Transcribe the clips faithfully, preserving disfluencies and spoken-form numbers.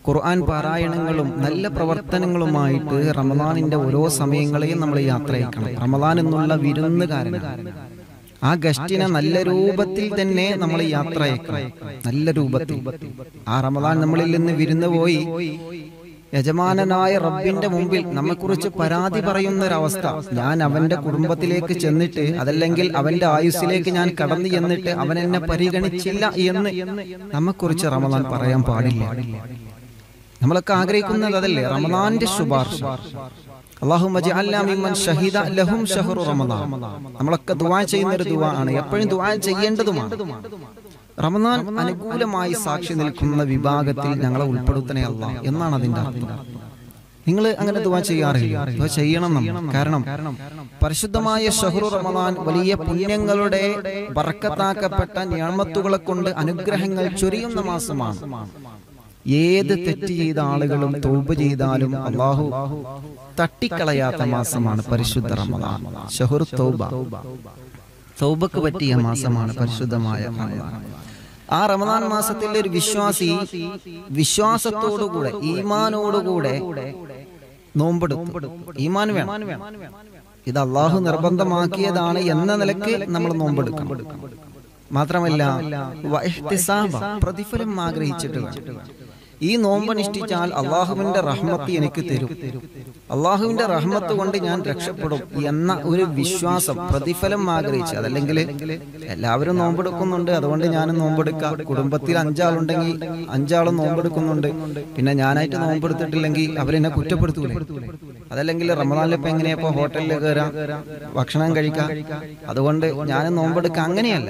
ഖുർആൻ പാരായണങ്ങളും നല്ല പ്രവർത്തനങ്ങളുമായിട്ട് റമദാനിന്റെ ഓരോ സമയങ്ങളെയും നമ്മൾ യാത്ര അയക്കണം. റമദാൻ എന്നുള്ള വിരുന്നുകാരനാണ്. ആ ഗസ്റ്റിനെ നല്ല രൂപത്തിൽ തന്നെ നമ്മൾ യാത്ര അയക്കണം. നല്ല രൂപത്തിൽ ആ റമദാൻ നമ്മളിൽ നിന്ന് വിരുന്ന് പോയി യജമാനനായ റബ്ബിന്റെ മുമ്പിൽ നമ്മെക്കുറിച്ച് പരാതി പറയുന്ന ഒരവസ്ഥ, ഞാൻ അവന്റെ കുടുംബത്തിലേക്ക് ചെന്നിട്ട് അതല്ലെങ്കിൽ അവന്റെ ആയുസ്സിലേക്ക് ഞാൻ കടന്നു ചെന്നിട്ട് അവൻ എന്നെ പരിഗണിച്ചില്ല എന്ന് നമ്മെക്കുറിച്ച് റമദാൻ പറയാൻ പാടില്ല. നമ്മളൊക്കെ ആഗ്രഹിക്കുന്നത് അതല്ലേ, റമദാന്റെ ശുപാർശ. അല്ലാഹുമ്മ ജഅൽനാ മിമ്മൻ ഷഹിദ ലഹും ശഹ്റു റമദാൻ. നമ്മളൊക്കെ ദുആ ചെയ്യുന്ന ഒരു ദുആ ആണ്, എപ്പോഴും ദുആ ചെയ്യേണ്ടതുമാണ്. റമദാൻ അനുകൂലമായി സാക്ഷി നിൽക്കുന്ന വിഭാഗത്തിൽ ഞങ്ങളെ ഉൾപ്പെടുത്തണേ അല്ലാഹ് എന്നാണ് അതിന്റെ അർത്ഥം. നിങ്ങൾ അങ്ങനെ ദുആ ചെയ്യാറില്ല? ദുആ ചെയ്യണം നമ്മൾ. കാരണം പരിശുദ്ധമായ ശഹ്റു റമദാൻ വലിയ പുണ്യങ്ങളുടെ ബർക്കത്താക്കപ്പെട്ട നിഅമത്തുകളെ കൊണ്ട് അനുഗ്രഹങ്ങൾ ചൊരിയുന്ന മാസമാണ്. ഏത് തെറ്റ് ചെയ്ത ആളുകളും തൗബ ചെയ്താലും അല്ലാഹു തട്ടിക്കളയാത്ത മാസമാണ് പരിശുദ്ധ റമദാൻ. ശഹ്റു തൗബ, തൗബക്ക് പറ്റിയ മാസമാണ് പരിശുദ്ധമായ റമദാൻ. ആ റമദാൻ മാസത്തിൽ ഒരു വിശ്വാസി വിശ്വാസത്തോടുകൂടെ ഈമാനോടുകൂടെ നോമ്പെടുക്കും. ഈമാൻ വേണം. ഇത് അള്ളാഹു നിർബന്ധമാക്കിയതാണ് എന്ന നിലക്ക് നമ്മൾ നോമ്പെടുക്കണം. മാത്രമല്ല പ്രതിഫലം ആഗ്രഹിച്ചിട്ട് വേണം. ഈ നോമ്പനുഷ്ഠിച്ചാൽ അള്ളാഹുവിന്റെ റഹ്മത്ത് എനിക്ക് തരും, അള്ളാഹുവിന്റെ റഹ്മത്ത് കൊണ്ട് ഞാൻ രക്ഷപ്പെടും എന്ന ഒരു വിശ്വാസം, പ്രതിഫലം ആഗ്രഹിച്ച്. അതല്ലെങ്കിൽ എല്ലാവരും നോമ്പെടുക്കുന്നുണ്ട് അതുകൊണ്ട് ഞാനും നോമ്പെടുക്കാം, കുടുംബത്തിൽ അഞ്ചാളുണ്ടെങ്കിൽ അഞ്ചാളും നോമ്പെടുക്കുന്നുണ്ട്, പിന്നെ ഞാനായിട്ട് നോമ്പെടുത്തിട്ടില്ലെങ്കിൽ അവരെന്നെ കുറ്റപ്പെടുത്തൂലേ. അതല്ലെങ്കിൽ റമദാനിലിപ്പോ എങ്ങനെയപ്പോ ഹോട്ടലിൽ കയറാം, ഭക്ഷണം കഴിക്കാം, അതുകൊണ്ട് ഞാനും നോമ്പെടുക്കാം, അങ്ങനെയല്ല.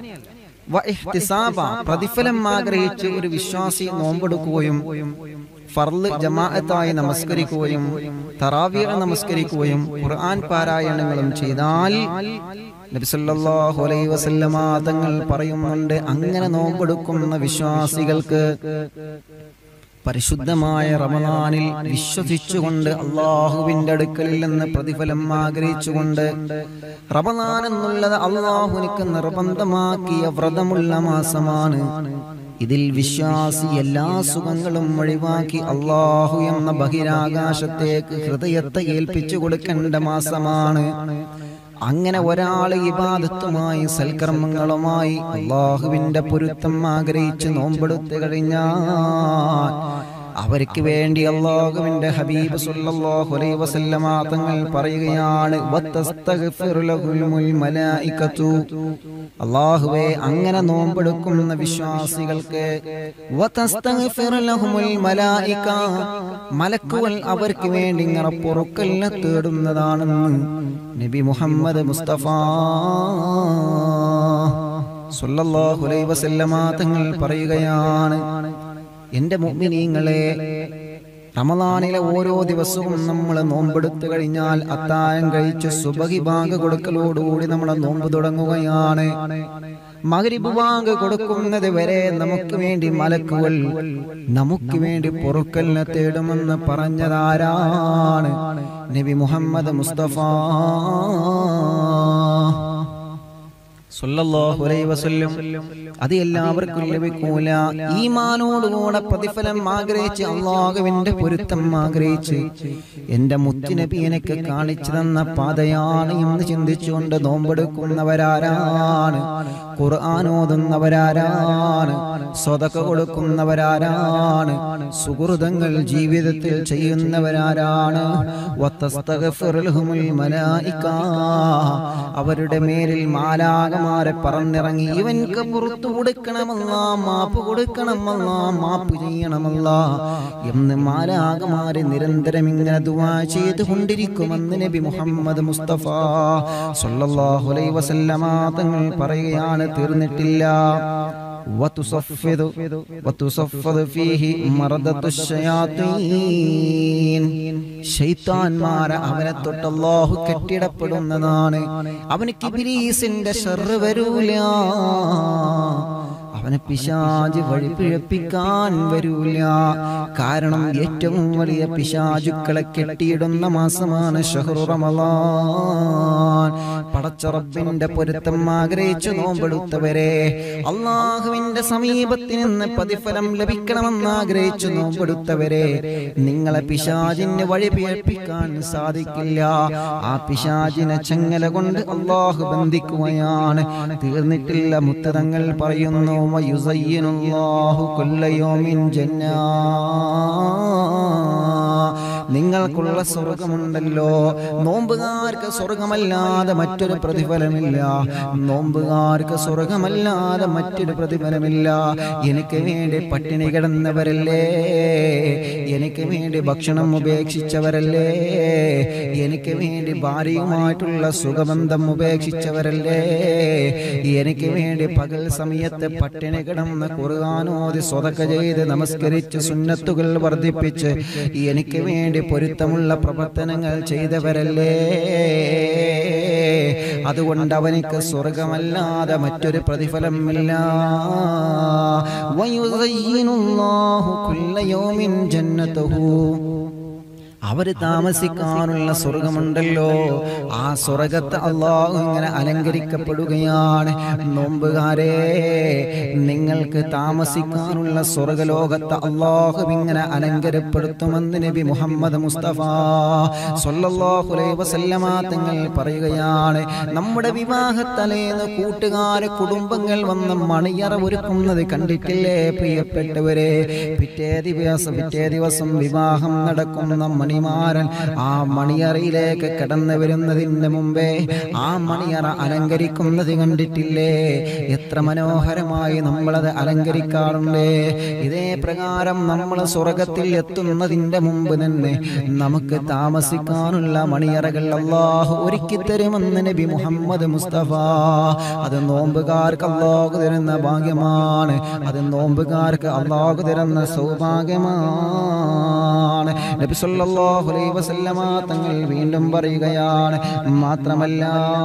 പ്രതിഫലം ആഗ്രഹിച്ച് ഒരു വിശ്വാസി നോമ്പെടുക്കുകയും ഫർള് ജമാഅത്തായി നമസ്കരിക്കുകയും തറാവീഹ് നമസ്കരിക്കുകയും ഖുർആൻ പാരായണങ്ങളും ചെയ്താൽ നബി സല്ലല്ലാഹു അലൈഹി വസല്ലമ തങ്ങൾ പറയുന്നുണ്ട്, അങ്ങനെ നോമ്പെടുക്കുന്ന വിശ്വാസികൾക്ക് പരിശുദ്ധമായ റമദാനിൽ വിശ്വസിച്ചുകൊണ്ട് അള്ളാഹുവിന്റെ അടുക്കലിൽ നിന്ന് പ്രതിഫലം ആഗ്രഹിച്ചുകൊണ്ട്, റമദാൻ എന്നുള്ളത് അള്ളാഹുവിനിക്ക് നിർബന്ധമാക്കിയ വ്രതമുള്ള മാസമാണ്. ഇതിൽ വിശ്വാസി എല്ലാ സുഖങ്ങളും ഒഴിവാക്കി അള്ളാഹു എന്ന ബഹിരാകാശത്തേക്ക് ഹൃദയത്തെ ഏൽപ്പിച്ചു കൊടുക്കേണ്ട മാസമാണ്. അങ്ങനെ ഒരാൾ ഇബാദത്തുമായി സൽക്കർമ്മങ്ങളുമായി അള്ളാഹുവിന്റെ പൊരുത്തം ആഗ്രഹിച്ച് നോമ്പെടുത്തു കഴിഞ്ഞാൽ അവർക്ക് വേണ്ടി അല്ലാഹുവിന്റെ ഹബീബ് സല്ലല്ലാഹു അലൈഹി വസല്ലമ തങ്ങൾ പറയുകയാണ്, വതസ്തഗ്ഫിറു ലഹുൽ മലായികതു. അല്ലാഹുവേ, അങ്ങനെ നോമ്പെടുക്കുന്ന വിശ്വാസികൾക്ക് വതസ്തഗ്ഫിറു ലഹുൽ മലായിക, മലക്കുകൾ അവർക്ക് വേണ്ടി ഇങ്ങനെ പൊറുക്കലിനെ തേടുന്നതാണെന്ന് നബി മുഹമ്മദ് മുസ്തഫ സല്ലല്ലാഹു അലൈഹി വസല്ലമ തങ്ങൾ പറയുകയാണ്. എന്റെ മുഅ്മിനീങ്ങളെ, റമദാനിലെ ഓരോ ദിവസവും നമ്മൾ നോമ്പെടുത്തു കഴിഞ്ഞാൽ അത്താഴം കഴിച്ച് സുബഹി ബാങ്ക് കൊടുക്കലോടുകൂടി നമ്മുടെ നോമ്പ് തുടങ്ങുകയാണ്. മഗ്രിബ് ബാങ്ക് കൊടുക്കുന്നത് വരെ നമുക്ക് വേണ്ടി മലക്കുകൾ നമുക്ക് വേണ്ടി പൊറുക്കലിനെ തേടുമെന്ന് പറഞ്ഞതാരാണ്? നബി മുഹമ്മദ് മുസ്തഫ സല്ലല്ലാഹു അലൈഹി വസല്ലം. അത് എല്ലാവർക്കും ലഭിക്കൂല. ഈമാനോടുകൂടെ പ്രതിഫലം ആഗ്രഹിച്ച് അല്ലാഹുവിന്റെ പൊരുത്തം ആഗ്രഹിച്ച് എന്റെ മുത്തുനബി എനിക്ക് കാണിച്ചു തന്ന പാതയാണ് എന്ന് ചിന്തിച്ചുകൊണ്ട് നോമ്പെടുക്കുന്നവരാരാണ്? ഖുർആൻ ഓതുന്നവരാരാണ്? സ്വതക്ക കൊടുക്കുന്നവരാരാണ്? സുഹൃതങ്ങൾ ജീവിതത്തിൽ ചെയ്യുന്നവരാരാണ്? വതസ്തഗ്ഫിറു ലഹുൽ മലായിക, അവരുടെ മേലിൽ മാലാഖമാരെ പറന്നിറങ്ങി ഇവൻക്ക് പുറത്തു കൊടുക്കണമല്ലാ, മാപ്പ് കൊടുക്കണമല്ലാ, മാപ്പ് ചെയ്യണമല്ലാ എന്ന് മാലാഖമാരെ നിരന്തരം ഇങ്ങനെ ദുആ ചെയ്തുകൊണ്ടിരിക്കുമെന്ന് നബി മുഹമ്മദ് മുസ്തഫ സല്ലല്ലാഹു അലൈഹി വസല്ലമ തങ്ങൾ പറയുകയാണ്. തീർന്നിട്ടില്ല. വതുസഫിദു വതുസഫദു ഫീഹി മർദത്തുശ് ശയാതീൻ, ശൈത്താൻമാരെ അവനെ തൊട്ട് അല്ലാഹു കെട്ടിടപ്പെടുന്നതാണ്. അവന് ഇബ്ലീസിന്റെ ശർറ് വരൂല, അവനെ പിശാച് വഴി പിഴപ്പിക്കാൻ വരൂല. കാരണം ഏറ്റവും വലിയ പിശാചുക്കളെ കെട്ടിയിടുന്ന മാസമാണ് ശഹ്റു റമളാൻ. പടച്ച റബ്ബിന്റെ പൊരുത്തം ആഗ്രഹിച്ചു നോമ്പെടുത്തവരെ, അള്ളാഹുവിന്റെ സമീപത്തിൽ നിന്ന് പ്രതിഫലം ലഭിക്കണമെന്ന് ആഗ്രഹിച്ചു നോമ്പെടുത്തവരെ, നിങ്ങളെ പിശാചിന് വഴി പിഴപ്പിക്കാൻ സാധിക്കില്ല. ആ പിശാചിനെ ചങ്ങല കൊണ്ട് അള്ളാഹു ബന്ധിക്കുകയാണ്. തീർന്നിട്ടില്ല. മുത്തതങ്ങൾ പറയുന്നു, വയുസയ്യിനുല്ലാഹു കുല്ല യൗമിൻ ജന്നാ, നിങ്ങൾക്കുള്ള സ്വർഗമുണ്ടല്ലോ. നോമ്പുകാർക്ക് സ്വർഗമല്ലാതെ മറ്റൊരു പ്രതിഫലമില്ല. നോമ്പുകാർക്ക് സ്വർഗമല്ലാതെ മറ്റൊരു പ്രതിഫലമില്ല. എനിക്ക് വേണ്ടി പട്ടിണി കിടന്നവരല്ലേ, എനിക്ക് വേണ്ടി ഭക്ഷണം ഉപേക്ഷിച്ചവരല്ലേ, എനിക്ക് വേണ്ടി ഭാര്യയുമായിട്ടുള്ള സുഖബന്ധം ഉപേക്ഷിച്ചവരല്ലേ, എനിക്ക് വേണ്ടി പകൽ സമയത്ത് പട്ടിണി കിടന്ന് ഖുർആൻ ഓതി സ്വതക്ക ചെയ്ത് നമസ്കരിച്ച് സുന്നത്തുകൾ വർദ്ധിപ്പിച്ച് എനിക്ക് വേണ്ടി പൊരുത്തമുള്ള പ്രവർത്തനങ്ങൾ ചെയ്തവരല്ലേ. അതുകൊണ്ട് അവനിക്ക് സ്വർഗമല്ലാതെ മറ്റൊരു പ്രതിഫലമില്ല. വയുസയ്യിനുല്ലാഹു കുല്ല യൗമിൻ ജന്നതഹു, അവര് താമസിക്കാനുള്ള സ്വർഗമുണ്ടല്ലോ, ആ സ്വർഗത്തെ അല്ലാഹു ഇങ്ങനെ അലങ്കരിക്കപ്പെടുകയാണ്. നോമ്പുകാരെ, നിങ്ങൾക്ക് താമസിക്കാനുള്ള സ്വർഗലോകത്തെ അല്ലാഹു ഇങ്ങനെ അലങ്കരിക്കപ്പെടുത്തുമെന്ന് നബി മുഹമ്മദ് മുസ്തഫ സ്വല്ലല്ലാഹു അലൈഹി വസല്ലമ തങ്ങൾ പറയുകയാണ്. നമ്മുടെ വിവാഹത്തലേന്ന് കൂട്ടുകാരെ കുടുംബങ്ങൾ വന്ന് മണിയറ ഒരുക്കുന്നത് കണ്ടിട്ടില്ലേ പ്രിയപ്പെട്ടവരെ? പിറ്റേ ദിവസം പിറ്റേ ദിവസം വിവാഹം നടക്കുന്ന മണി മണിമാരൻ ആ മണിയറയിലേക്ക് കടന്നു വരുന്നതിന് മുമ്പേ ആ മണിയറ അലങ്കരിക്കുന്നത് കണ്ടിട്ടില്ലേ? എത്ര മനോഹരമായി നമ്മളത് അലങ്കരിക്കാറുണ്ട്. ഇതേ പ്രകാരം നമ്മൾ സ്വർഗത്തിൽ എത്തുന്നതിന്റെ മുമ്പ് തന്നെ നമുക്ക് താമസിക്കാനുള്ള മണിയറകൾ അല്ലാഹു ഒരുക്കി തരുമെന്ന് നബി മുഹമ്മദ് മുസ്തഫ. അത് നോമ്പുകാർക്ക് അല്ലാഹു തരുന്ന ഭാഗ്യമാണ്. അത് നോമ്പുകാർക്ക് അല്ലാഹു തരുന്ന സൗഭാഗ്യമാണ്. നബി സല്ലല്ലാഹു അലൈഹി വസല്ലമ തങ്ങൾ വീണ്ടും പറയുകയാണ്, മാത്രമല്ല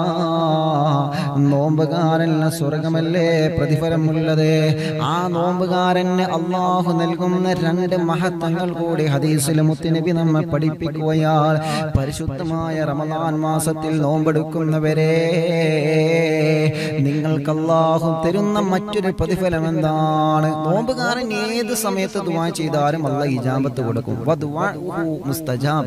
നോമ്പുകാരന് സ്വർഗമല്ലേ പ്രതിഫലമുള്ളത്. ആ നോമ്പുകാരന് അല്ലാഹു നൽകുന്ന രണ്ട് മഹത്വങ്ങൾ കൂടി ഹദീസിൽ മുത്തുനബി നമ്മെ പഠിപ്പിക്കുകയാണ്. പരിശുദ്ധമായ റമളാൻ മാസത്തിൽ നോമ്പെടുക്കുന്നവരെ, നിങ്ങൾക്ക് അല്ലാഹു തരുന്ന മറ്റൊരു പ്രതിഫലം എന്താണ്? നോമ്പുകാരൻ ഏത് സമയത്ത് ദുആ ചെയ്താലും അല്ലാഹു ഇജാബത്ത് കൊടുക്കും. വദുആഉഹു മുസ്തജാബ.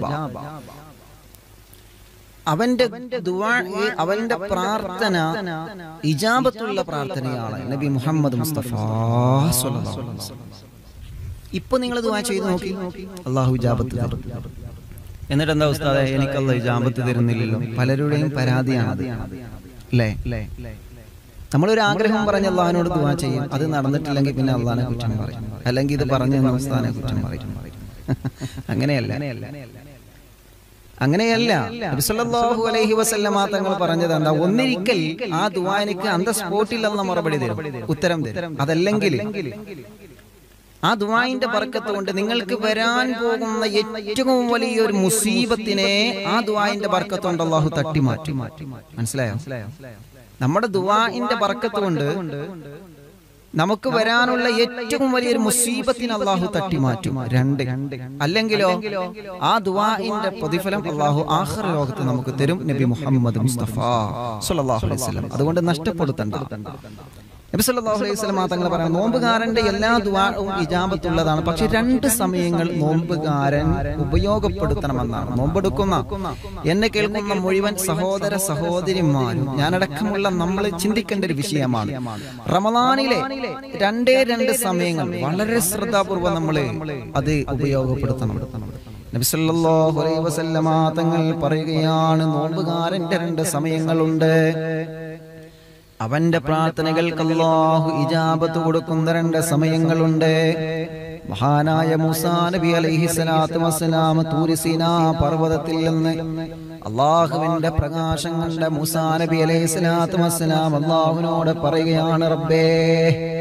അവന്റെ ദുആ, അവന്റെ പ്രാർത്ഥന ഇജാബത്തുള്ള പ്രാർത്ഥനയാണ്. നബി മുഹമ്മദ് മുസ്തഫ സ്വല്ലല്ലാഹു അലൈഹി വസല്ലം. ഇപ്പൊ നിങ്ങൾ ദുആ ചെയ്ത് നോക്കി, അല്ലാഹു ഇജാബത്ത് തരും. എന്നിട്ട് എന്താ ഉസ്താദേ, എനിക്ക് അല്ലാഹു ഇജാബത്ത് തരുന്നില്ലല്ലോ? പലരുടെയും പരാതിയാണത്, അല്ലേ? നമ്മളൊരു ആഗ്രഹം പറഞ്ഞ് അല്ലാഹുവിനോട് ദുആ ചെയ്യും, അത് നടന്നിട്ടില്ലെങ്കിൽ പിന്നെ അല്ലാഹുവിനെ കുറ്റം പറയും, അല്ലെങ്കിൽ ഇത് പറഞ്ഞ ഉസ്താദിനെ കുറ്റം പറയും. അങ്ങനെയല്ല, അങ്ങനെയല്ല. നബി സല്ലല്ലാഹു അലൈഹി വസല്ലമ തങ്ങൾ പറഞ്ഞത് എന്താ? ഒന്നിരിക്കൽ ആ ദുആനിക്ക് അന്ത സ്പോട്ടിൽ അല്ലാഹു മറുപടി തരും, ഉത്തരം തരും. അതല്ലെങ്കിൽ ആ ദുആഇന്റെ ബർക്കത്ത് കൊണ്ട് നിങ്ങൾക്ക് വരാൻ പോകുന്ന ഏറ്റവും വലിയൊരു മുസീബത്തിനെ ആ ദുആഇന്റെ ബർക്കത്ത് കൊണ്ട് അല്ലാഹു തട്ടിമാറ്റും. മനസ്സിലായോ? നമ്മുടെ ദുആഇന്റെ ബർക്കത്ത് കൊണ്ട് നമുക്ക് വരാനുള്ള ഏറ്റവും വലിയൊരു മുസീബത്തിന് അല്ലാഹു തട്ടിമാറ്റും. രണ്ട്, അല്ലെങ്കിലോ ആ ദുആഇന്റെ പ്രതിഫലം അല്ലാഹു ആഖിറ ലോകത്ത് നമുക്ക് തരും. നബി മുഹമ്മദ് മുസ്തഫ സ്വല്ലല്ലാഹു അലൈഹി വസല്ലം. അതുകൊണ്ട് നഷ്ടപ്പെടുത്തണ്ട. നബി സല്ലല്ലാഹു അലൈഹി വസല്ലം തങ്ങൾ പറയുന്നു, നോമ്പുകാരന്റെ എല്ലാ ദുആഉം ഇജാബത്തുള്ളതാണ്. പക്ഷെ രണ്ട് സമയങ്ങൾ നോമ്പുകാരൻ ഉപയോഗപ്പെടുത്തണമെന്നാണ്. നോമ്പെടുക്കുന്ന എന്നെ കേൾക്കുന്ന മുഴുവൻ സഹോദര സഹോദരിമാരും ഞാനടക്കമുള്ള നമ്മൾ ചിന്തിക്കേണ്ട ഒരു വിഷയമാണ്. റമളാനിലെ രണ്ടേ രണ്ട് സമയങ്ങൾ വളരെ ശ്രദ്ധാപൂർവ്വം നമ്മൾ അത് ഉപയോഗപ്പെടുത്തണം. നബി സല്ലല്ലാഹു അലൈഹി വസല്ലം തങ്ങൾ പറയുകയാണ്, നോമ്പുകാരന്റെ രണ്ട് സമയങ്ങളുണ്ട്. അവന്റെ പ്രാർത്ഥനകൾക്ക് അല്ലാഹു ഇജാബത്ത് കൊടുക്കുന്ന രണ്ട് സമയങ്ങളുണ്ട്. മഹാനായ മൂസാ നബി അലൈഹി സ്വലാത്തു വസ്സലാം തൂരി സീനാ പർവ്വതത്തിൽ നിന്ന് അല്ലാഹുവിന്റെ പ്രകാശം കണ്ട മൂസാ നബി അലൈഹി സ്വലാത്തു വസ്സലാം അല്ലാഹുവിനോട് പറയുകയാണ്, റബ്ബേ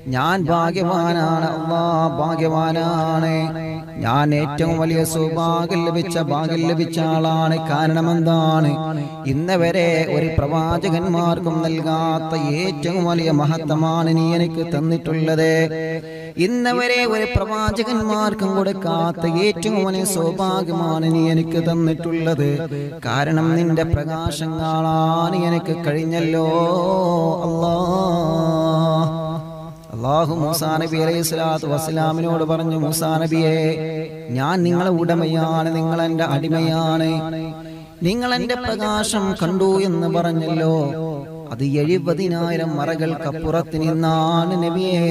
ഞാൻ ഭാഗ്യവാനാണ്, അല്ലാഹ് ഭാഗ്യവാനാണ്, ഞാൻ ഏറ്റവും വലിയ സൗഭാഗ്യം ലഭിച്ച ഭാഗ്യം ലഭിച്ച ആളാണ്. കാരണം എന്താണ്? ഇന്ന് വരെ ഒരു പ്രവാചകന്മാർക്കും നൽകാത്ത ഏറ്റവും വലിയ മഹത്വമാണ് നീ എനിക്ക് തന്നിട്ടുള്ളത്. ഇന്ന് വരെ ഒരു പ്രവാചകന്മാർക്കും കൊടുക്കാത്ത ഏറ്റവും വലിയ സൗഭാഗ്യമാണ് നീ എനിക്ക് തന്നിട്ടുള്ളത്. കാരണം നിന്റെ പ്രകാശം കാണാൻ എനിക്ക് കഴിഞ്ഞല്ലോ അല്ലാഹ്. അല്ലാഹു മൂസാ നബി അലൈഹി സ്വലാത്തു വസ്സലാമിനോട് പറഞ്ഞു, മൂസാ നബിയെ, ഞാൻ നിങ്ങളെ ഉടമയാണ്, നിങ്ങൾ എൻ്റെ അടിമയാണ്, നിങ്ങൾ എൻ്റെ പ്രകാശം കണ്ടു എന്ന് പറഞ്ഞല്ലോ. അത് എഴുപതിനായിരം മറകൾക്കപ്പുറത്ത് നിന്നാണ് നബിയേ.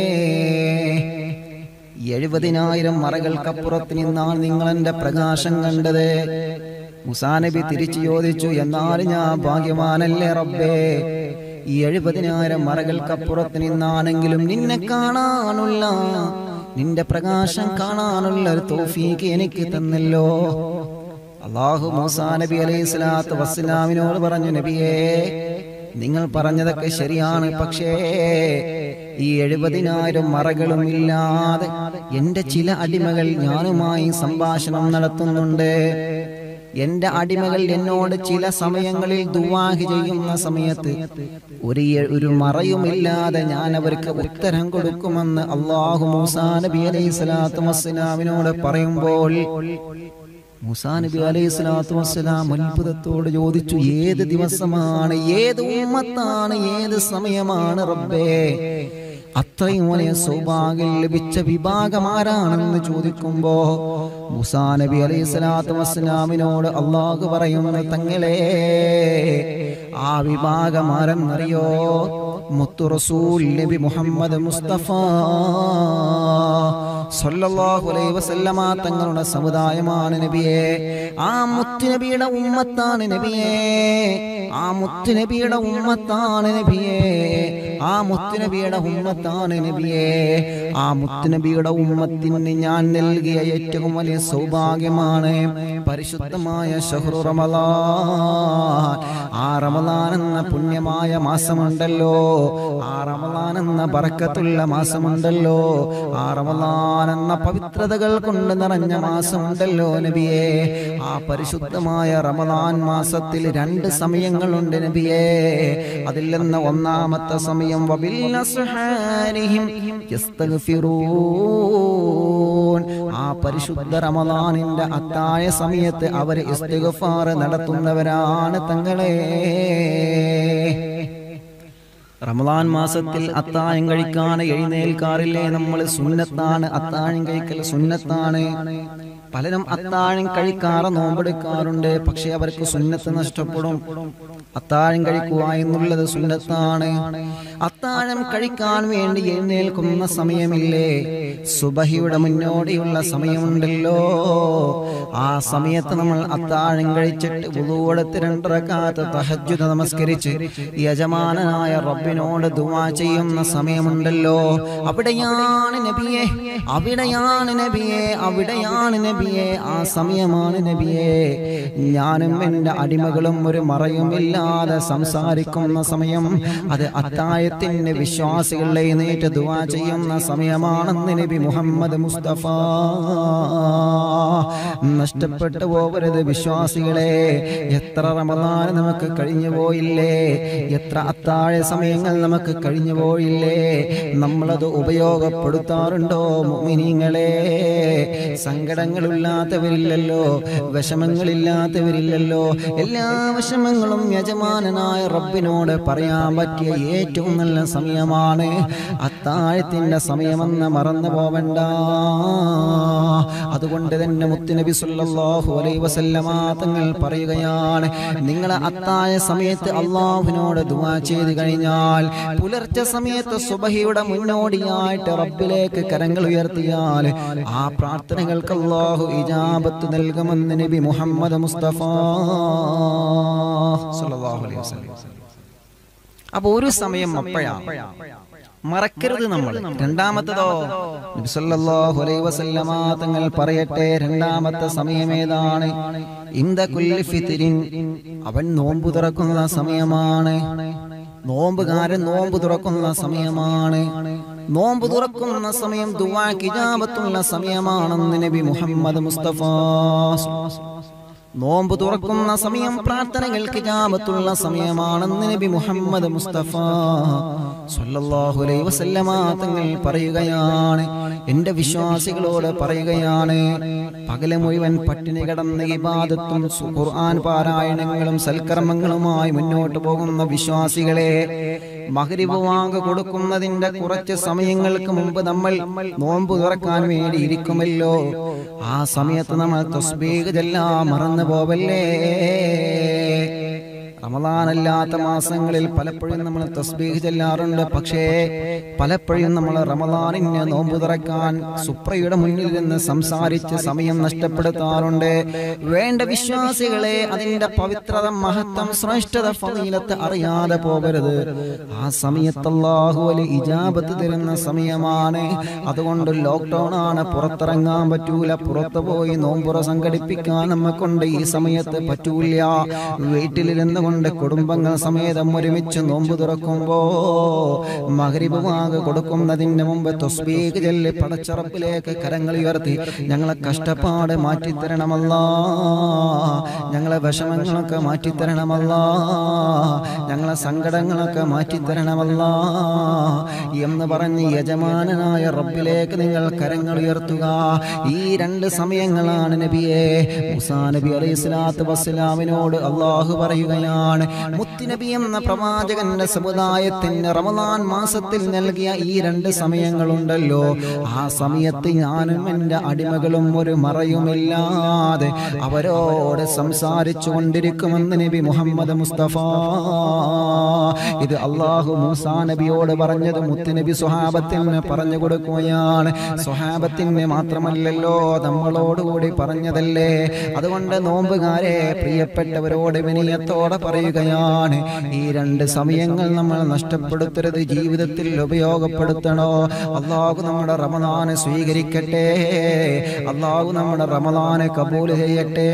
എഴുപതിനായിരം മറകൾക്കപ്പുറത്ത് നിന്നാണ് നിങ്ങൾ എൻ്റെ പ്രകാശം കണ്ടത്. മൂസാ നബി തിരിച്ചു ചോദിച്ചു, എന്നാൽ ഞാൻ ഭാഗ്യവാനല്ലേ റബ്ബേ? ഈ എഴുപതിനായിരം മറകൾക്കപ്പുറത്ത് നിന്നാണെങ്കിലും നിന്നെ കാണാനുള്ള, നിന്റെ പ്രകാശം കാണാനുള്ള ഒരു തൗഫീഖ് എനിക്ക് തന്നല്ലോ. അല്ലാഹു മൂസാ നബി അലൈഹി സ്വലാത്തു വസ്സലാമിനോട് പറഞ്ഞു, നബിയേ, നിങ്ങൾ പറഞ്ഞതൊക്കെ ശരിയാണ്, പക്ഷേ ഈ എഴുപതിനായിരം മറകളും ഇല്ലാതെ എന്റെ ചില അടിമകൾ ഞാനുമായി സംഭാഷണം നടത്തുന്നുണ്ട്. എന്റെ അടിമകൾ എന്നോട് ചില സമയങ്ങളിൽ ദുആഹ് ചെയ്യുന്ന സമയത്ത് ഒരു ഒരു മറയുമില്ലാതെ ഞാൻ അവർക്ക് ഉത്തരം കൊടുക്കുമെന്ന് അല്ലാഹു മൂസാ നബി അലൈഹി സ്വലാത്തു വസ്സലാമിനോട് പറയുമ്പോൾ മൂസാ നബി അലൈഹി സ്വലാത്തു വസ്സലാം അത്ഭുതത്തോട് ചോദിച്ചു, ഏത് ദിവസമാണ്, ഏത് ഉമ്മത്താണ്, ഏത് സമയമാണ് റബ്ബേ? അത്രയും വലിയ സൗഭാഗ്യം ലഭിച്ച വിഭാഗം ആരാണെന്ന് ചോദിക്കുമ്പോ മൂസാ നബി അലൈഹി സ്വലാത്തു വസ്സലാമിനോട് അല്ലാഹു പറയുന്നു, തങ്ങളെ, ആ വിഭാഗം ആരെന്നറിയോ? മുത്തു റസൂൽ നബി മുഹമ്മദ് മുസ്തഫ സല്ലല്ലാഹു അലൈഹി വസല്ലമ തങ്ങളുടെ സമുദായമാണ് നബിയെ. ആ മുത്ത് നബിയുടെ ഉമ്മത്താണ് നബിയെ. ആ മുത്ത് നബിയുടെ ഉമ്മത്താണ് നബിയെ. ആ മുത്ത് നബിയുടെ ഉമ്മത്താണ് നബിയെ. ആ മുത്ത് നബിയുടെ ഉമ്മത്തിന് ഞാൻ നൽകിയ ഏറ്റവും വലിയ സൗഭാഗ്യമാണ് പരിശുദ്ധമായ ശഹ്റു റമളാൻ. ആ റമളാൻ എന്ന പുണ്യമായ മാസമുണ്ടല്ലോ, ആ റമളാൻ എന്ന ബറക്കത്തുള്ള മാസമുണ്ടല്ലോ, ആ റമളാൻ എന്ന പവിത്രതകൾ കൊണ്ട് നിറഞ്ഞ മാസമുണ്ടല്ലോ നബിയെ. ആ പരിശുദ്ധമായ റമളാൻ മാസത്തിൽ രണ്ട് സമയങ്ങളുണ്ട് നബിയെ. അതിൽ നിന്ന് ഒന്നാമത്തെ സമയം ആ പരിശുദ്ധ റമളാനിന്റെ അത്താഴ സമയത്ത് അവർ ഇസ്തിഗ്ഫാർ നടത്തുന്നവരാണ് തങ്ങളെ. റമളാൻ മാസത്തിൽ അത്താഴം കഴിക്കാൻ എഴുന്നേൽക്കാറില്ലേ നമ്മൾ? സുന്നത്താണ്, അത്താഴം കഴിക്കൽ സുന്നത്താണ്. പലരും അത്താഴം കഴിക്കാറ് നോമ്പെടുക്കാറുണ്ട്, പക്ഷെ അവർക്ക് സുന്നത്ത് നഷ്ടപ്പെടും. അത്താഴം കഴിക്കുക എന്നുള്ളത് സുന്നത്താണ്. അത്താഴം കഴിക്കാൻ വേണ്ടി എഴുന്നേൽക്കുന്ന സമയമില്ലേ, സുബഹിയുടെ മുന്നോടിയുള്ള സമയമുണ്ടല്ലോ, ആ സമയത്ത് നമ്മൾ അത്താഴം കഴിച്ചിട്ട് വുളൂഅെടുത്ത് രണ്ട് റക്അത്ത് തഹജ്ജുദ് നമസ്കരിച്ച് യജമാനനായ റബ്ബിനോട് ദുആ ചെയ്യുന്ന സമയമുണ്ടല്ലോ, അവിടെയാണ് നബിയെ, അവിടെയാണ് നബിയെ, അവിടെയാണ് നബിയെ, ആ സമയമാണ് നബിയെ ഞാനും എൻ്റെ അടിമകളും ഒരു മറയുമില്ലാതെ സംസാരിക്കുന്ന സമയം. അത് അത്താഴത്തിന് വിശ്വാസികളെ എഴുന്നേറ്റ് ദുആ ചെയ്യുന്ന സമയമാണെന്ന് നബി മുഹമ്മദ് മുസ്തഫ. നഷ്ടപ്പെട്ടു പോകരുത് വിശ്വാസികളെ. എത്ര റമളാൻ നമുക്ക് കഴിഞ്ഞു പോയില്ലേ, എത്ര അത്താഴ സമയങ്ങൾ നമുക്ക് കഴിഞ്ഞു പോയില്ലേ, നമ്മളത് ഉപയോഗപ്പെടുത്താറുണ്ടോ മുഅ്മിനീങ്ങളെ? സങ്കടങ്ങളില്ലാത്തവരില്ലല്ലോ, വിഷമങ്ങളില്ലാത്തവരില്ലല്ലോ. എല്ലാ വിഷമങ്ങളും യജമാനനായ റബ്ബിനോട് പറയാൻ പറ്റിയ ഏറ്റവും നല്ല സമയമാണ് അത്താഴത്തിന്റെ സമയമെന്ന് മറന്നു പോവണ്ട. അതുകൊണ്ട് തന്നെ മുത്തുനബി സല്ലല്ലാഹു അലൈഹി വസല്ലമ തങ്ങൾ പറയുകയാണ്, നിങ്ങൾ അത്താഴ സമയത്ത് അല്ലാഹുവിനോട് ദുആ ചെയ്തു കഴിഞ്ഞാൽ പുലർച്ചെ സമയത്ത് സുബഹിയുടെ മുന്നോടിയായിട്ട് റബ്ബിലേക്ക് കരങ്ങൾ ഉയർത്തിയാൽ ആ പ്രാർത്ഥനകൾക്ക് അല്ലാഹു ഇജാബത്ത് നൽകുമെന്ന് നബി മുഹമ്മദ് മുസ്തഫ സല്ലല്ലാഹു അലൈഹി വസല്ലം. അപ്പോൾ ഒരു സമയം അപ്പോഴാണ്, മറക്കരുത് നമ്മൾ. രണ്ടാമത്തതോ നബി സല്ലല്ലാഹു അലൈഹി വസല്ലമ തങ്ങൾ പറയട്ടെ, രണ്ടാമത്തെ സമയം ഏതാണ്? ഇന്ദ കുല്ലി ഫിത്രിൻ, അവൻ നോമ്പ് തുറക്കുന്ന സമയമാണ്. നോമ്പുകാരൻ നോമ്പ് തുറക്കുന്ന സമയമാണ്. നോമ്പ് തുറക്കുന്ന സമയം ദുആക്ക് ഇജാബത്തുള്ള സമയമാണെന്ന് നബി മുഹമ്മദ് മുസ്തഫ. നോമ്പ് തുറക്കുന്ന സമയം പ്രാർത്ഥനകൾക്ക് ഇജാബത്തുള്ള സമയമാണെന്ന് നബി മുഹമ്മദ് മുസ്തഫ സ്വല്ലല്ലാഹു അലൈഹി വസല്ലമ തങ്ങൾ പറയുകയാണ്. എന്റെ വിശ്വാസികളോട് പറയുകയാണ്, പകല് മുഴുവൻ പട്ടിണി കിടന്ന് ഇബാദത്തും ഖുർആൻ പാരായണങ്ങളും സൽക്കർമ്മങ്ങളുമായി മുന്നോട്ട് പോകുന്ന വിശ്വാസികളെ, മഗ്രിബ് വാങ്ക് കൊടുക്കുന്നതിന്റെ കുറച്ച് സമയങ്ങൾക്ക് മുമ്പ് നമ്മൾ നോമ്പ് തുറക്കാൻ വേണ്ടി ഇരിക്കുമല്ലോ. ആ സമയത്ത് നമ്മൾ തസ്ബീഹ് ചൊല്ലാൻ മറന്നു പോവല്ലേ. റമളാനല്ലാത്ത മാസങ്ങളിൽ പലപ്പോഴും നമ്മൾ തസ്ബീഹ് ചൊല്ലാറുണ്ട്. പക്ഷേ പലപ്പോഴും നമ്മൾ റമളാനിന് നോമ്പ് തുറക്കാൻ സുപ്രയുടെ മുന്നിൽ നിന്ന് സംസാരിച്ച് സമയം നഷ്ടപ്പെടുത്താറുണ്ട്. വേണ്ട വിശ്വാസികളെ, അതിന്റെ പവിത്രത, മഹത്വം, ശ്രേഷ്ഠത, ഫളീലത്ത് അറിയാതെ പോകരുത്. ആ സമയത്ത് അല്ലാഹു വലിയ ഇജാബത്ത് തരുന്ന സമയമാണ്. അതുകൊണ്ട് ലോക്ക്ഡൗൺ ആണ്, പുറത്തിറങ്ങാൻ പറ്റൂല. പുറത്തു പോയി നോമ്പുറ സംഘടിപ്പിക്കാൻ നമ്മക്കൊണ്ട് ഈ സമയത്ത് പറ്റൂല. വീട്ടിലിരുന്ന് കൊണ്ട് കുടുംബങ്ങൾ സമേതം ഒരുമിച്ച് നോമ്പ് തുറക്കുമ്പോ മഗ്രിബ് വാങ്ക് കൊടുക്കുന്നതിന് മുമ്പ് തസ്ബീഹ് ചൊല്ലി പടച്ചറപ്പിലേക്ക് കരങ്ങൾ ഉയർത്തി ഞങ്ങളെ കഷ്ടപ്പാട് മാറ്റിത്തരണമല്ലാ, ഞങ്ങളെ വിഷമങ്ങളൊക്കെ മാറ്റിത്തരണമല്ലാ, ഞങ്ങളെ സങ്കടങ്ങളൊക്കെ മാറ്റിത്തരണമല്ലാ എന്ന് പറഞ്ഞ് യജമാനനായ റബ്ബിലേക്ക് നിങ്ങൾ കരങ്ങൾ ഉയർത്തുക. ഈ രണ്ട് സമയങ്ങളാണ് നബിയെ മൂസാ നബി അലൈഹി സ്വലാത്തു വസ്സലാമിനോട് അല്ലാഹു പറയുകയാണ്, മുത്തുനബി എന്ന പ്രവാചകന്റെ സമുദായത്തിന് റമളാൻ മാസത്തിൽ നൽകിയ ഈ രണ്ട് സമയങ്ങളുണ്ടല്ലോ, ആ സമയത്ത് ഞാനും എൻ്റെ അടിമകളും ഒരു മറയുമില്ലാതെ അവരോട് സംസാരിച്ചു കൊണ്ടിരിക്കുമെന്ന് നബി മുഹമ്മദ് മുസ്തഫ. ഇത് അല്ലാഹു മൂസാ നബിയോട് പറഞ്ഞത് മുത്തുനബി സ്വഹാബത്തിന് പറഞ്ഞു കൊടുക്കുകയാണ്. സ്വഹാബത്തിന് മാത്രമല്ലല്ലോ, നമ്മളോടുകൂടി പറഞ്ഞതല്ലേ. അതുകൊണ്ട് നോമ്പുകാരെ, പ്രിയപ്പെട്ടവരോട് വിനയത്തോടെ പറയുകയാണ്, ഈ രണ്ട് സമയങ്ങൾ നമ്മൾ നഷ്ടപ്പെടുത്തരുത്, ജീവിതത്തിൽ ഉപയോഗപ്പെടുത്തണോ. അല്ലാഹു നമ്മുടെ റമളാനെ സ്വീകരിക്കട്ടെ, അല്ലാഹു നമ്മുടെ റമളാനെ കബൂൽ ചെയ്യട്ടെ.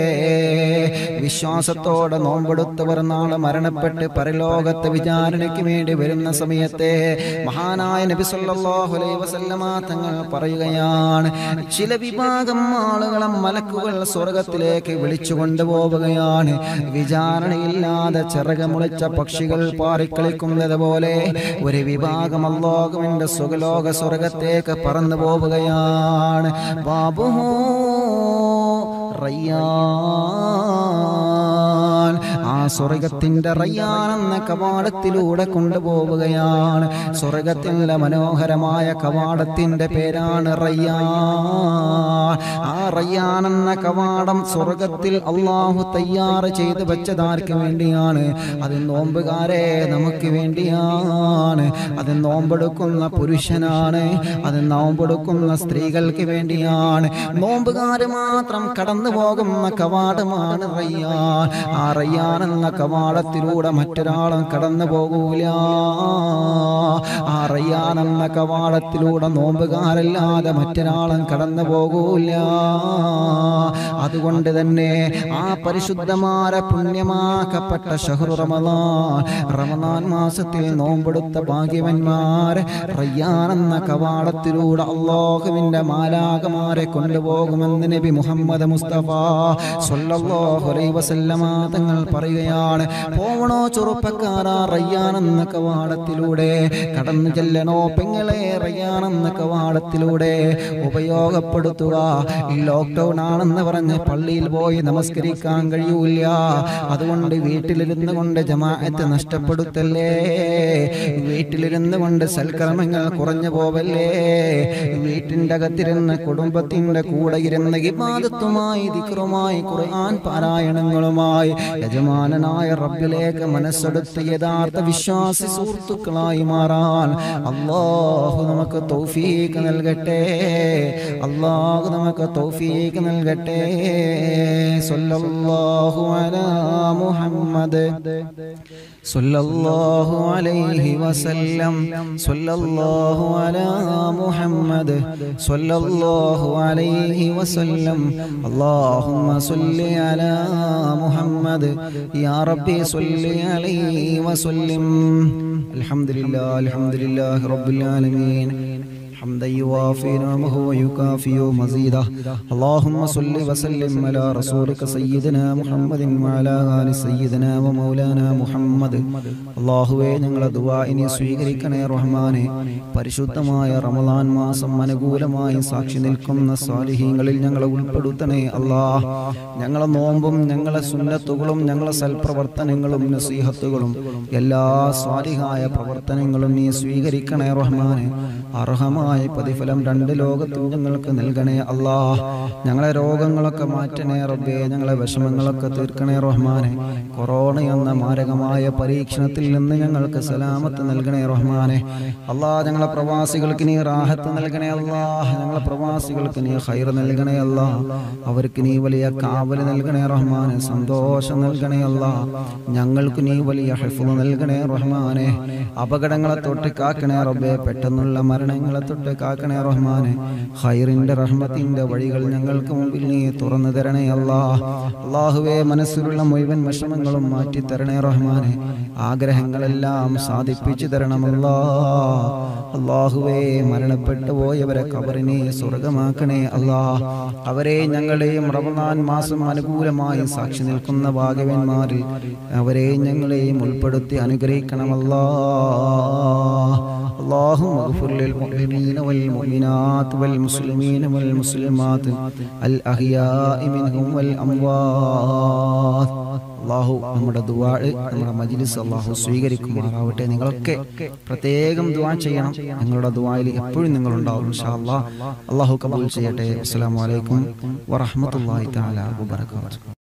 വിശ്വാസത്തോടെ നോമ്പെടുത്തവർ നാളെ മരണപ്പെട്ട് പരലോകത്തെ വിചാരണയ്ക്ക് വേണ്ടി വരുന്ന സമയത്തെ മഹാനായ നബി സല്ലല്ലാഹു അലൈഹി വസല്ലമ തങ്ങൾ പറയുകയാണ്, ചില വിഭാഗം ആളുകളെ മലക്കുകൾ സ്വർഗത്തിലേക്ക് വിളിച്ചു കൊണ്ടുപോവുകയാണ്. വിചാരണയില്ലാതെ ചിറകമുളച്ച പക്ഷികൾ പാറിക്കളിക്കുന്നത് പോലെ ഒരു വിഭാഗം അല്ലാഹുവിന്റെ സുഖലോക സ്വർഗത്തേക്ക് പറന്നു പോവുകയാണ്. ബാബുഹു റയ്യാൻ, ആ സ്വർഗത്തിന്റെ റയ്യാൻ എന്ന കവാടത്തിലൂടെ കൊണ്ടുപോവുകയാണ്. സ്വർഗത്തിന്റെ മനോഹരമായ കവാടത്തിന്റെ പേരാണ് റയ്യാൻ. ആ റയ്യാൻ എന്ന കവാടം സ്വർഗത്തിൽ അല്ലാഹു തയ്യാർ ചെയ്തു വെച്ചതാർക്ക് വേണ്ടിയാണ്? അത് നോമ്പുകാരെ നമുക്ക് വേണ്ടിയാണ്. അത് നോമ്പെടുക്കുന്ന പുരുഷനാണ്, അത് നോമ്പെടുക്കുന്ന സ്ത്രീകൾക്ക് വേണ്ടിയാണ്. നോമ്പുകാര് മാത്രം കടന്നു പോകുന്ന കവാടമാണ് റയ്യാൻ. ആ റയ്യാൻ എന്ന കവാടത്തിലൂടെ മറ്റൊരാളും കടന്നു പോകൂല. ആ റയ്യാൻ എന്ന കവാടത്തിലൂടെ നോമ്പുകാരല്ലാതെ മറ്റൊരാളും കടന്നു പോകൂല. അതുകൊണ്ട് തന്നെ ആ പരിശുദ്ധമായ പുണ്യമാക്കപ്പെട്ട ശഹ്റു റമളാൻ, റമളാൻ മാസത്തിൽ നോമ്പെടുത്ത ഭാഗ്യവന്മാർ റയ്യാൻ എന്ന കവാടത്തിലൂടെ അല്ലാഹുവിന്റെ മാലാഖമാരെ കൊണ്ടുപോകുമെന്ന് നബി മുഹമ്മദ് മുസ്തഫ സ്വല്ലല്ലാഹു അലൈഹി വസല്ലമ തങ്ങൾ പറയുകയാണ്. പോവണോ ചെറുപ്പക്കാരാ, റയ്യാൻ എന്ന കവാടത്തിലൂടെ കടന്നു ചെല്ലണോ പെങ്ങളെ, റയ്യാൻ എന്ന കവാടത്തിലൂടെ ഉപയോഗപ്പെടുത്തുക. ലോക്ക്ഡൗൺ ആണെന്ന് പറഞ്ഞ് പള്ളിയിൽ പോയി നമസ്കരിക്കാൻ കഴിയൂല. അതുകൊണ്ട് വീട്ടിലിരുന്ന് കൊണ്ട് ജമാഅത്ത് നഷ്ടപ്പെടുത്തല്ലേ, വീട്ടിലിരുന്ന് കൊണ്ട് സൽക്കർമ്മങ്ങൾ കുറഞ്ഞു പോവല്ലേ. വീട്ടിൻ്റെ അകത്തിരുന്ന് കുടുംബത്തിന്റെ കൂടെ ഇരുന്ന് ഇബാദത്തുമായി, ദിക്റുമായി, ഖുർആൻ പാരായണങ്ങളുമായി യജമാനനായ റബ്ബിലേക്ക് മനസ്സെടുത്ത് യഥാർത്ഥ വിശ്വാസി സുഹൃത്തുക്കളായി മാറാൻ അല്ലാഹു നമുക്ക് തൗഫീഖ് നൽകട്ടെ. അല്ലാഹു നമുക്ക് തൗഫീഖ് നൽകട്ടെ. സല്ലല്ലാഹു അലാ മുഹമ്മദ് സല്ലല്ലാഹു അലൈഹി വസല്ലം സല്ലല്ലാഹു അലാ മുഹമ്മദ് സല്ലല്ലാഹു അലൈഹി വസല്ലം അല്ലാഹുമ്മ സല്ലി അലാ മുഹമ്മദ് യാ റബ്ബി സല്ലി അലൈഹി വസല്ലം അൽഹംദുലില്ലാഹി അൽഹംദുലില്ലാഹി റബ്ബിൽ ആലമീൻ حمدا يوافي نعمه ويكافئ مزيده اللهم صل وسلم على رسولك سيدنا محمد وعلى آل سيدنا ومولانا محمد അല്ലാഹുവേ ഞങ്ങളുടെ ദുആഇനെ സ്വീകരിക്കണേ റഹ്മാനേ പരിശുദ്ധമായ റമളാൻ മാസം അനുകൂലമായി സാക്ഷി നിൽക്കുന്ന സാലിഹീങ്ങളിൽ ഞങ്ങളെ ഉൾപ്പെടുത്തണേ അല്ലാഹ് ഞങ്ങളെ നോമ്പും ഞങ്ങളെ സുന്നത്തുകളും ഞങ്ങളെ സൽപ്രവർത്തനങ്ങളും നസീഹത്തുകളും എല്ലാ സ്വാലിഹായ പ്രവർത്തനങ്ങളും നീ സ്വീകരിക്കണേ റഹ്മാനേ അർഹമായ പ്രതിഫലം രണ്ട് ലോകത്തും ഞങ്ങൾക്ക് നൽകണേ അല്ലാഹ് ഞങ്ങളെ രോഗങ്ങളൊക്കെ മാറ്റണേ റബ്ബേ ഞങ്ങളെ വിഷമങ്ങളൊക്കെ തീർക്കണേ റഹ്മാനെ കൊറോണ എന്ന മാരകമായ പരീക്ഷണത്തിൽ നിന്ന് ഞങ്ങൾക്ക് സലാമത്ത് നൽകണേ റഹ്മാനെ അല്ലാഹ് ഞങ്ങളെ പ്രവാസികൾക്ക് നീ റാഹത്ത് നൽകണേ അല്ലാഹ് ഞങ്ങളെ പ്രവാസികൾക്ക് നീ ഖൈർ നൽകണേ അല്ലാഹ് അവർക്ക് നീ വലിയ കാവൽ നൽകണേ റഹ്മാനെ സന്തോഷം നൽകണേ അല്ലാഹ് ഞങ്ങൾക്ക് നീ വലിയ ഹിഫ്ള് നൽകണേ റഹ്മാനെ അപകടങ്ങളെ തൊട്ട് കാക്കണേ റബ്ബേ പെട്ടെന്നുള്ള മരണങ്ങളെ തൊട്ട് കാക്കണേ റഹ്മാനെ ഖൈറിന്റെ റഹ്മത്തിന്റെ വഴികൾ ഞങ്ങൾക്ക് മുമ്പിൽ നീ തുറന്നു തരണേ അല്ലാഹ് അല്ലാഹുവേ മനസ്സിലുള്ള മുഴുവൻ വിഷമങ്ങളും മാറ്റി തരണേ റഹ്മാനെ ആഗ്രഹങ്ങളെല്ലാം സാധിപ്പിച്ചു തരണം അല്ലാഹ് അല്ലാഹുവേ മരണപ്പെട്ടു പോയവരെ ഖബറിനെ സ്വർഗ്ഗമാക്കണേ അല്ലാഹ് അവരെ ഞങ്ങളെയും റമളാൻ മാസം അനുകൂലമായി സാക്ഷി നിൽക്കുന്ന ഭാഗ്യവാന്മാരിൽ അവരെ ഞങ്ങളെയും ഉൾപ്പെടുത്തി അനുഗ്രഹിക്കണം അല്ലാഹ് اللهم اغفر للمؤمنين والمؤمنات والمسلمين والمسلمات الأحياء منهم والأموات അല്ലാഹു നമ്മുടെ ദുആ നമ്മുടെ മജ്ലിസ് അല്ലാഹു സ്വീകരിക്കുമാറാവട്ടെ നിങ്ങളൊക്കെ പ്രത്യേകം ദുആ ചെയ്യണം ഞങ്ങളുടെ ദുആയിൽ എപ്പോഴും നിങ്ങൾ ഉണ്ടാവും ഇൻഷാ അല്ലാഹ് അല്ലാഹു കബൂൽ ചെയ്യട്ടെ അസ്സലാമു അലൈക്കും വറഹ്മത്തുള്ളാഹി തആല വബറകാതുഹു